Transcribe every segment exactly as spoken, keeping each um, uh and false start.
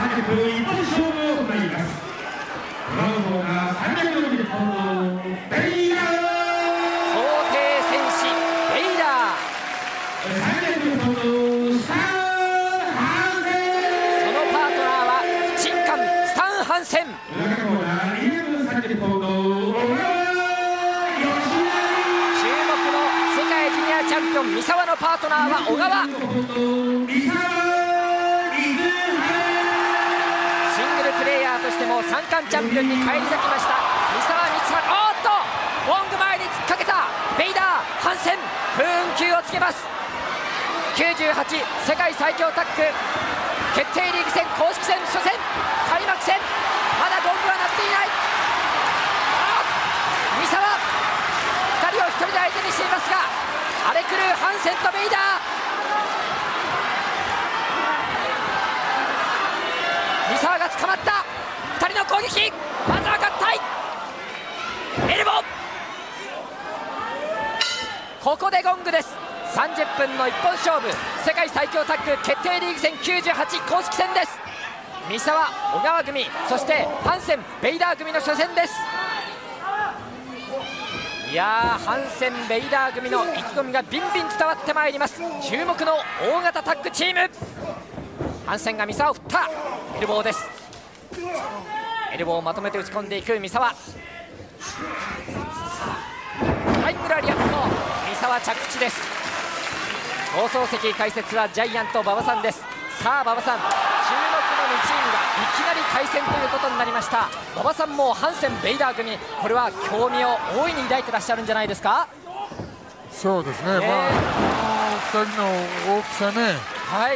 さんじゅっぷん一本勝負を行います。ドラゴンボールがさんびゃくよんじゅっポンドベイダー皇帝戦士ベイダーさんびゃくよんじゅっポンドスタン・ハンセン。 そのパートナーは不沈艦スタン・ハンセン。 ドラゴンボールがにひゃくさんじゅっポンド小川義注目の世界ジュニアチャンピオン三沢のパートナーは小川。 三沢シングルプレイヤーとしても三冠チャンピオンに返り咲きました三沢光晴。おーっとウォング前に突っかけたベイダーハンセン不運球をつけます。きゅうじゅうはち世界最強タッグ決定リーグ戦公式戦初戦開幕戦、まだゴングは鳴っていない。三沢ふたりをひとりで相手にしていますが、荒れ狂うハンセンとベイダー。三沢が捕まった。ふたりの攻撃、まずは合体エルボー。ここでゴングです。さんじゅっぷんの一本勝負、世界最強タッグ決定リーグ戦きゅうじゅうはち公式戦です。三沢小川組、そしてハンセンベイダー組の初戦です。いやー、ハンセンベイダー組の意気込みがビンビン伝わってまいります。注目の大型タッグチーム。ハンセンが三沢を振った。エルボーです。エルボーをまとめて打ち込んでいく三沢。フライングラリアット、三沢着地です。放送席解説はジャイアント馬場さんです。さあ馬場さん、注目のにチームがいきなり対戦ということになりました。馬場さんもハンセンベイダー組、これは興味を大いに抱いてらっしゃるんじゃないですか。 そうですね、えー、まあふたりの大きさね、 はい、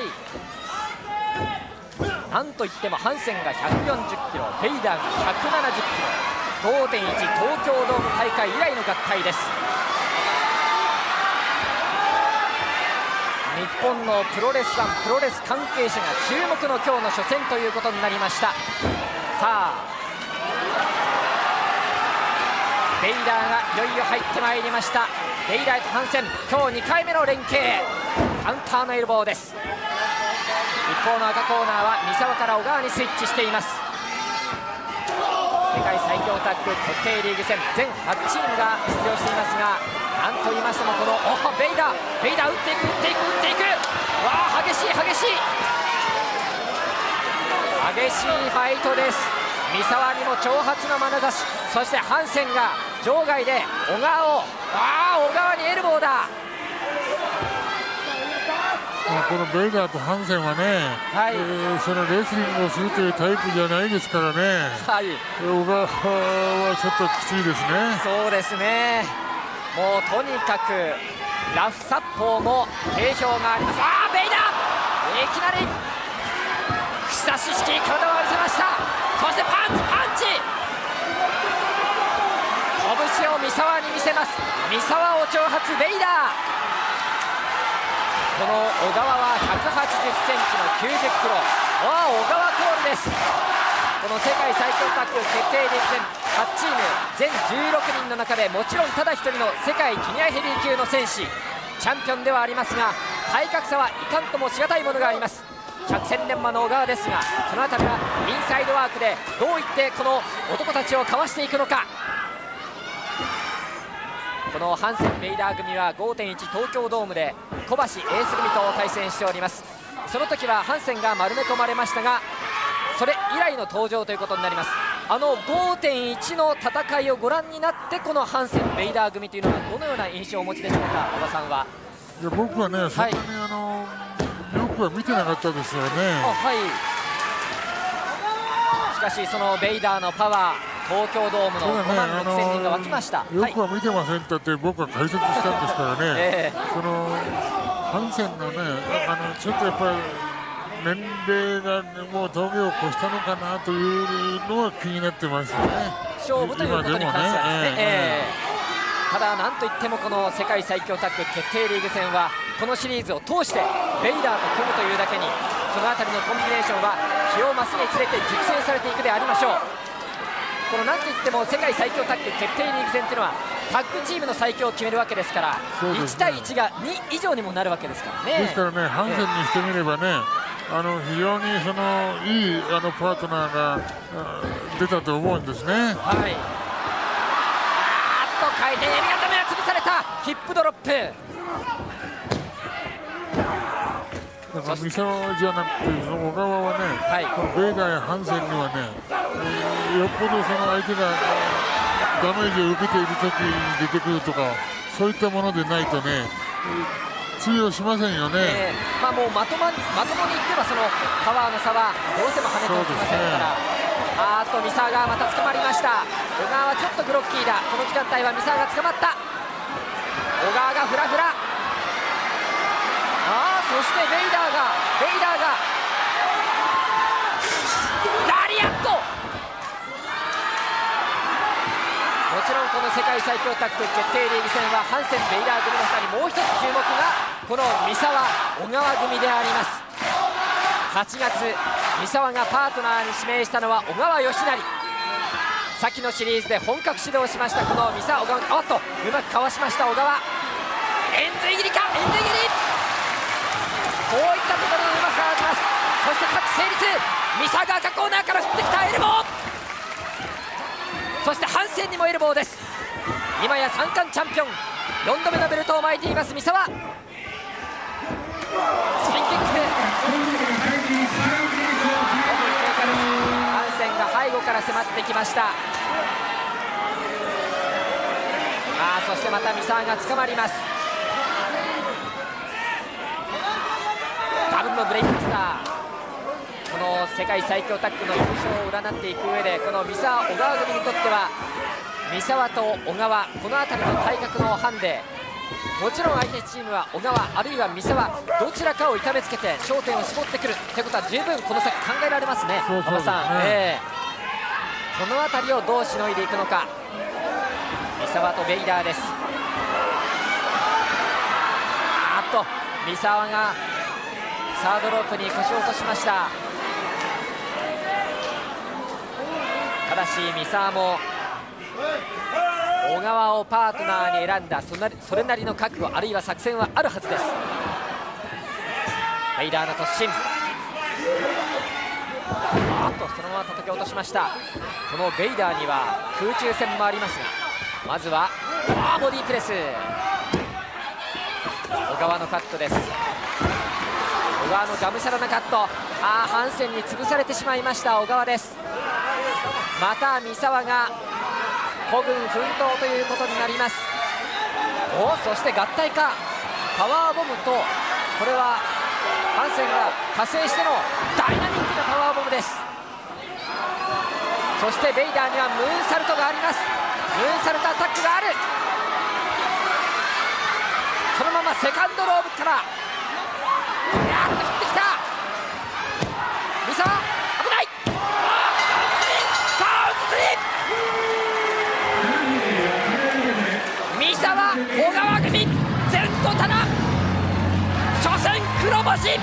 なんといってもハンセンがひゃくよんじゅっキロ、ベイダーがひゃくななじゅっキロ、ごてんいち 東京ドーム大会以来の合体です。日本のプロレスファン、プロレス関係者が注目の今日の初戦ということになりました。さあベイダーがいよいよ入ってまいりました。ベイダーとハンセン、今日にかいめの連携、カウンターのエルボーです。一方の赤コーナーは三沢から小川にスイッチしています。世界最強タッグ決定リーグ戦全はちチームが出場していますが、なんと言いましてもこのおベイダーベイダー打っていく打っていく打っていく、わあ激しい激しい激しいファイトです。三沢にも挑発の眼差し、そしてハンセンが場外で小川を、ああ小川にエルボーだ。 まあこのベイダーとハンセンはね、はい、えー、そのレスリングをするというタイプじゃないですからね、はい、小川はちょっときついですね。 そうですね、もうとにかくラフ殺法も定評があります。あーベイダーいきなり串刺し式体を見せました。そしてパンチパンチ拳を三沢に見せます。三沢を挑発ベイダー。この小川はひゃくはちじゅっセンチのきゅうじゅっキロ、わあ小川コールです。この世界最強タッグ決定リーグ戦はちチーム全じゅうろくにんの中でもちろんただ一人の世界ジュニアヘビー級の戦士、チャンピオンではありますが体格差はいかんともしがたいものがあります。百戦錬磨の小川ですが、その辺りはインサイドワークでどういってこの男たちをかわしていくのか。このハンセンベイダー組は ごてんいち 東京ドームで小橋エース組と対戦しております。その時はハンセンが丸め込まれましたが、それ以来の登場ということになります。あの ごてんいち の戦いをご覧になって、このハンセンベイダー組というのはどのような印象をお持ちでしょうか、小田さんは。 いや僕はね、そんなに、はい、あのよくは見てなかったですよね。 あ、はい、しかしそのベイダーのパワー、東京ドームのごまんろくせんにんが沸きました。 よくは見てませんって僕は解説したんですからね、えー、そのハンセンのね、あのちょっとやっぱり年齢がもう峠を越したのかなというのは気になってますよね。 勝負ということに関してはですね、えー、ただなんといってもこの世界最強タッグ決定リーグ戦はこのシリーズを通してベイダーと組むというだけに、そのあたりのコンビネーションは日を増すにつれて熟成されていくでありましょう。このなんといっても世界最強タッグ決定リーグ戦というのはタッグチームの最強を決めるわけですから、ね、いちたいいちがに以上にもなるわけですからね。 ですからね、ハンセンにしてみればね、 あの非常にそのいいあのパートナーが出たと思うんですね。はい、 あーっと回転エビ固めが潰されたヒップドロップ。 だから三沢じゃなくてその小川はね、はい、このベイダーやハンセンにはね、えー、よっぽどその相手がダメージを受けている時に出てくるとかそういったものでないとね通用しませんよね。えー、 まあもうまともにまともにいってはそのパワーの差はどうしても跳ねておきませんから。あーっと三沢がまた捕まりました。小川はちょっとグロッキーだ。この時間帯は三沢が捕まった。小川がフラフラ。あーそしてベイダーがベイダーがラリアット。もちろんこの世界最強タッグ決定リーグ戦はハンセン・ベイダー組の下にもう一つ注目がこの三沢・小川組であります。はちがつ三沢がパートナーに指名したのは小川義成。先のシリーズで本格始動しましたこの三沢・小川。おっとうまくかわしました小川。エンズイ切りかエンズイ切り。こういったところでうまくかわします。そしてタッチ成立。三沢が赤コーナーから振ってきたエルボー。そしてハンセンにもエルボーです。今や三冠チャンピオンよんどめのベルトを巻いています三沢。スピンキック。ハンセンが背後から迫ってきました。あーそしてまた三沢が捕まります。ダブルのブレイクスター。この世界最強タッグの優勝を占っていく上でこの三沢・小川組にとっては三沢と小川この辺りの体格のハンデ、もちろん相手チームは小川あるいは三沢どちらかを痛めつけて焦点を絞ってくるということは十分この先考えられますね。馬場さん、えー、この辺りをどうしのいでいくのか三沢とベイダーです。あっと三沢がサードロープに腰を落としました。ただし三沢も小川をパートナーに選んだそれなりの覚悟あるいは作戦はあるはずです。ベイダーの突進。あっとそのまま叩き落としました。このベイダーには空中戦もありますがまずはあボディープレス。小川のカットです。小川のがむしゃらなカット。あーハンセンに潰されてしまいました小川です。また三沢が孤軍奮闘ということになります。おそして合体かパワーボムとこれはハンセンが加勢してのダイナミックなパワーボムです。そしてベイダーにはムーンサルトがあります。ムーンサルトアタックがある。そのままセカンドローブからやっと振ってきた三沢危ない。三沢小川組前途多難初戦黒星。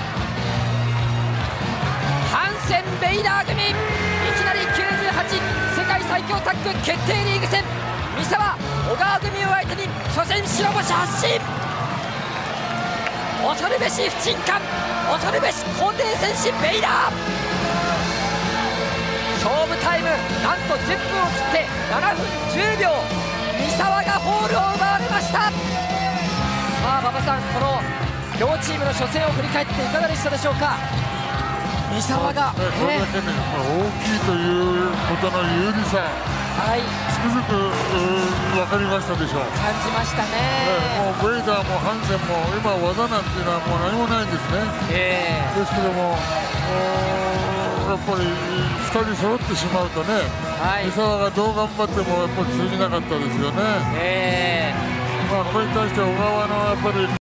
ハンセンベイダー組いきなりきゅうじゅうはち世界最強タッグ決定リーグ戦三沢小川組を相手に初戦白星発進。恐るべし不沈感恐るべし皇帝戦士ベイダー。勝負タイムなんとじゅっぷんを切ってななふんじゅうびょう三沢がホールを奪われました。さあ馬場さんこの両チームの初戦を振り返っていかがでしたでしょうか。三沢が、 ね、それだけね、大きいということの有利さ、はい、つくづく分かりましたでしょう。 感じましたね。 ねもうベイダーもハンセンも今技なんていうのはもう何もないんですね。えー、ですけどもやっぱりふたり揃ってしまうとね、はい、三沢がどう頑張ってもやっぱり通じなかったですよね。えー、まあこれに対して小川のやっぱり